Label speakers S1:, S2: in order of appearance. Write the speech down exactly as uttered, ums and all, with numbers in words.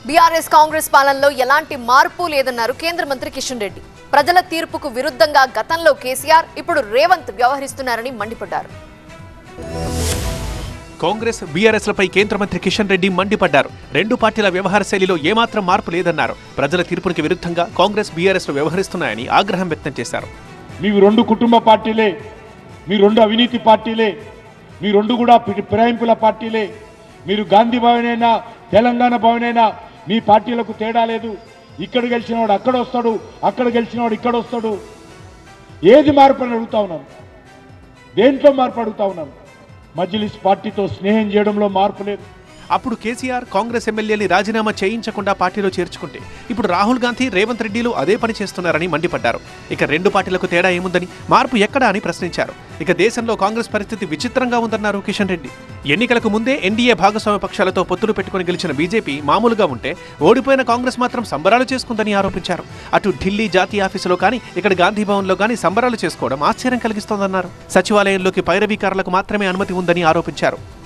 S1: BRS Congress పాలనలో ఎలాంటి మార్పు లేదన్నారు కేంద్ర మంత్రి కిషన్ రెడ్డి. ప్రజల తీర్పుకు విరుద్ధంగా గతంలో కేసీఆర్, ఇప్పుడు రేవంత్ వ్యవహరిస్తున్నారని మండిపడ్డారు.
S2: కాంగ్రెస్ బీఆర్ఎస్లపై కేంద్ర మంత్రి కిషన్ రెడ్డి మండిపడ్డారు. రెండు పార్టీల వ్యవహార శైలిలో ఏమాత్రం మార్పు లేదన్నారు. ప్రజల తీర్పునికి విరుద్ధంగా కాంగ్రెస్ బీఆర్ఎస్లు వ్యవహరిస్తున్నాయని ఆగ్రహం వ్యక్తం చేశారు.
S3: మీ రెండు కుటుంబ పార్టీలే, మీ రెండు అవినీతి పార్టీలే, మీ రెండు కూడా ఫిరాయింపుల పార్టీలే. మీరు గాంధీ భవన్ అయినా తెలంగాణ భవన్ అయినా మీ పార్టీలకు తేడా లేదు. ఇక్కడ గెలిచినవాడు అక్కడ వస్తాడు, అక్కడ గెలిచినవాడు ఇక్కడ వస్తాడు. ఏది మార్పు అని అడుగుతా ఉన్నాను. దేంట్లో మార్పు అడుగుతా ఉన్నాను. మజ్లిస్ పార్టీతో స్నేహం చేయడంలో మార్పు లేదు.
S2: అప్పుడు కేసీఆర్ కాంగ్రెస్ ఎమ్మెల్యేని రాజీనామా చేయించకుండా పార్టీలో చేర్చుకుంటే ఇప్పుడు రాహుల్ గాంధీ, రేవంత్ రెడ్డిలు అదే పని చేస్తున్నారని మండిపడ్డారు. ఇక రెండు పార్టీలకు తేడా ఏముందని, మార్పు ఎక్కడా అని ప్రశ్నించారు. ఇక దేశంలో కాంగ్రెస్ పరిస్థితి విచిత్రంగా ఉందన్నారు కిషన్ రెడ్డి. ఎన్నికలకు ముందే ఎన్డీఏ భాగస్వామ్య పక్షాలతో పొత్తులు పెట్టుకుని గెలిచిన బీజేపీ మామూలుగా ఉంటే, ఓడిపోయిన కాంగ్రెస్ మాత్రం సంబరాలు చేసుకుందని ఆరోపించారు. అటు ఢిల్లీ జాతీయ ఆఫీసులో కానీ, ఇక్కడ గాంధీ భవన్లో కానీ సంబరాలు చేసుకోవడం ఆశ్చర్యం కలిగిస్తోందన్నారు. సచివాలయంలోకి పైరవీకారులకు మాత్రమే అనుమతి ఉందని ఆరోపించారు.